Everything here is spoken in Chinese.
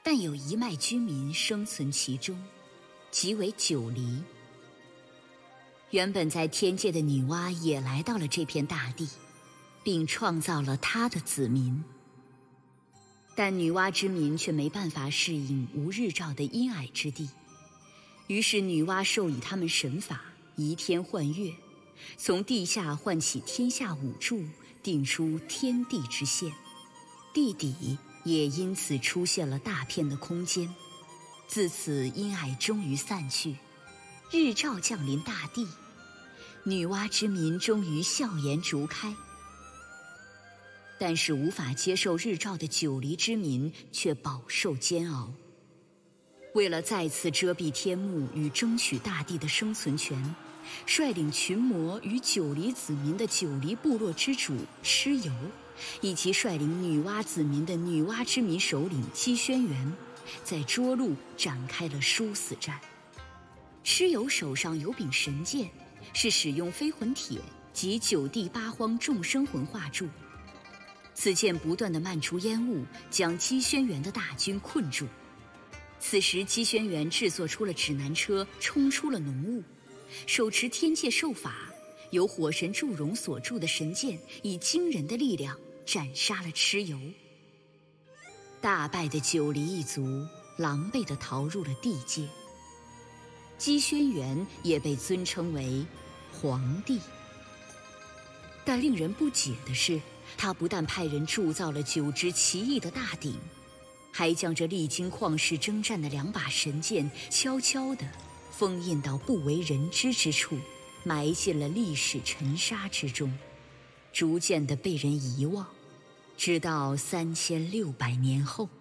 但有一脉居民生存其中，即为九黎。原本在天界的女娲也来到了这片大地，并创造了她的子民。但女娲之民却没办法适应无日照的阴霭之地，于是女娲授以他们神法，移天换月，从地下唤起天下五柱，定出天地之线，地底也因此出现了大片的空间。自此阴霭终于散去，日照降临大地，女娲之民终于笑颜逐开。但是无法接受日照的九黎之民却饱受煎熬。为了再次遮蔽天幕与争取大地的生存权，率领群魔与九黎子民的九黎部落之主蚩尤，以及率领女娲子民的女娲之民首领姬轩辕，在涿鹿展开了殊死战。蚩尤手上有柄神剑，是使用飞魂铁及九地八荒众生魂化铸。此剑不断地漫出烟雾，将姬轩辕的大军困住。此时姬轩辕制作出了指南车，冲出了浓雾。手持天界兽法，由火神祝融所铸的神剑，以惊人的力量斩杀了蚩尤。大败的九黎一族狼狈地逃入了地界，姬轩辕也被尊称为皇帝。但令人不解的是，他不但派人铸造了9只奇异的大鼎，还将这历经旷世征战的2把神剑悄悄地封印到不为人知之处，埋进了历史尘沙之中，逐渐地被人遗忘，直到3600年后。